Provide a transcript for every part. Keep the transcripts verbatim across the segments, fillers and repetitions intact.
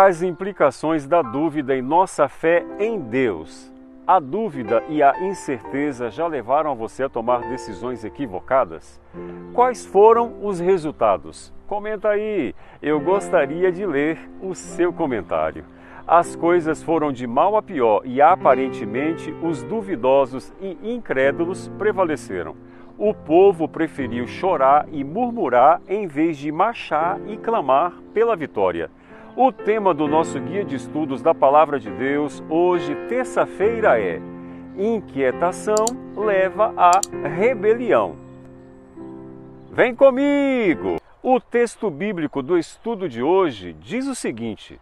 As implicações da dúvida em nossa fé em Deus. A dúvida e a incerteza já levaram você a tomar decisões equivocadas? Quais foram os resultados? Comenta aí, eu gostaria de ler o seu comentário. As coisas foram de mal a pior e aparentemente os duvidosos e incrédulos prevaleceram. O povo preferiu chorar e murmurar em vez de marchar e clamar pela vitória. O tema do nosso guia de estudos da Palavra de Deus, hoje, terça-feira, é Inquietação leva à rebelião. Vem comigo! O texto bíblico do estudo de hoje diz o seguinte: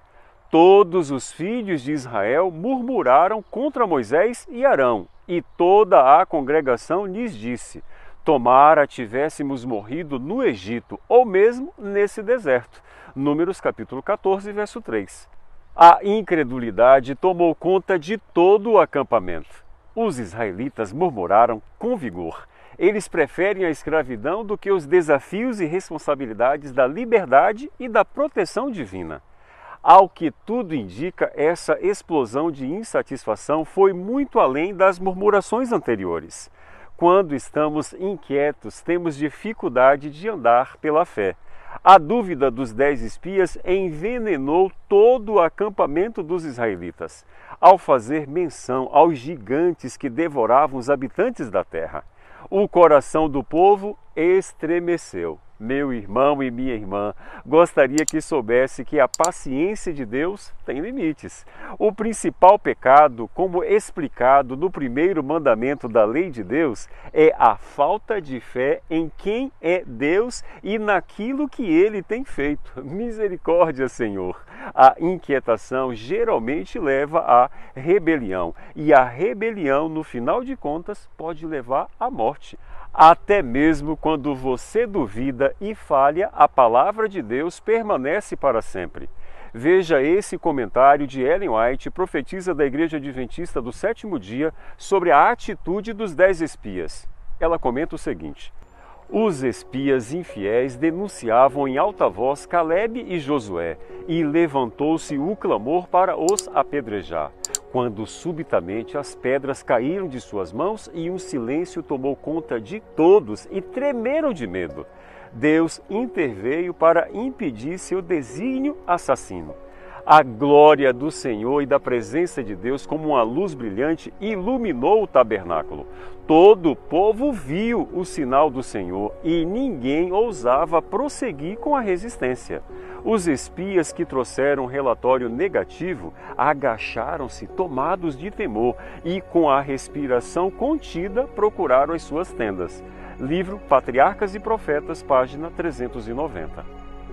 todos os filhos de Israel murmuraram contra Moisés e Arão, e toda a congregação lhes disse: tomara tivéssemos morrido no Egito, ou mesmo nesse deserto. Números capítulo quatorze, verso três. A incredulidade tomou conta de todo o acampamento. Os israelitas murmuraram com vigor. Eles preferem a escravidão do que os desafios e responsabilidades da liberdade e da proteção divina. Ao que tudo indica, essa explosão de insatisfação foi muito além das murmurações anteriores. Quando estamos inquietos, temos dificuldade de andar pela fé. A dúvida dos dez espias envenenou todo o acampamento dos israelitas, ao fazer menção aos gigantes que devoravam os habitantes da terra. O coração do povo estremeceu. Meu irmão e minha irmã, gostaria que soubesse que a paciência de Deus tem limites. O principal pecado, como explicado no primeiro mandamento da lei de Deus, é a falta de fé em quem é Deus e naquilo que Ele tem feito. Misericórdia, Senhor! A inquietação geralmente leva à rebelião, e a rebelião, no final de contas, pode levar à morte. Até mesmo quando você duvida e falha, a palavra de Deus permanece para sempre. Veja esse comentário de Ellen White, profetisa da Igreja Adventista do Sétimo Dia, sobre a atitude dos dez espias. Ela comenta o seguinte: os espias infiéis denunciavam em alta voz Calebe e Josué, e levantou-se o clamor para os apedrejar, quando subitamente as pedras caíram de suas mãos e um silêncio tomou conta de todos e tremeram de medo. Deus interveio para impedir seu desígnio assassino. A glória do Senhor e da presença de Deus, como uma luz brilhante, iluminou o tabernáculo. Todo o povo viu o sinal do Senhor e ninguém ousava prosseguir com a resistência. Os espias que trouxeram um relatório negativo agacharam-se tomados de temor e, com a respiração contida, procuraram as suas tendas. Livro Patriarcas e Profetas, página trezentos e noventa.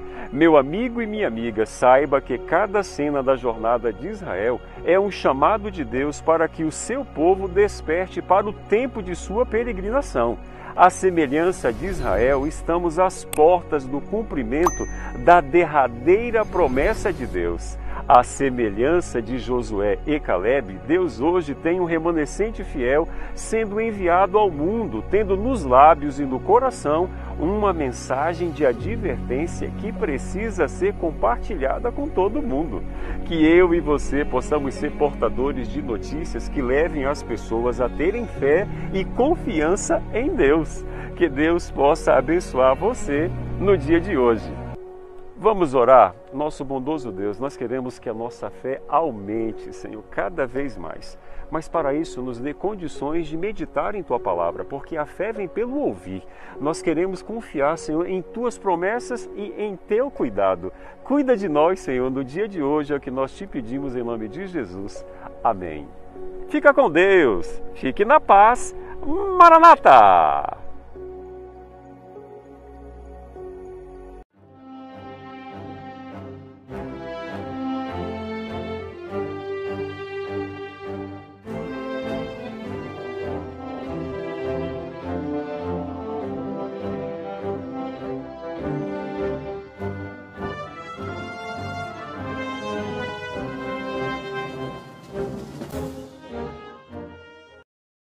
Meu amigo e minha amiga, saiba que cada cena da jornada de Israel é um chamado de Deus para que o seu povo desperte para o tempo de sua peregrinação. À semelhança de Israel, estamos às portas do cumprimento da derradeira promessa de Deus. À semelhança de Josué e Calebe, Deus hoje tem um remanescente fiel sendo enviado ao mundo, tendo nos lábios e no coração uma mensagem de advertência que precisa ser compartilhada com todo mundo. Que eu e você possamos ser portadores de notícias que levem as pessoas a terem fé e confiança em Deus. Que Deus possa abençoar você no dia de hoje. Vamos orar? Nosso bondoso Deus, nós queremos que a nossa fé aumente, Senhor, cada vez mais. Mas para isso nos dê condições de meditar em Tua Palavra, porque a fé vem pelo ouvir. Nós queremos confiar, Senhor, em Tuas promessas e em Teu cuidado. Cuida de nós, Senhor, no dia de hoje, é o que nós te pedimos em nome de Jesus. Amém. Fica com Deus, fique na paz. Maranata!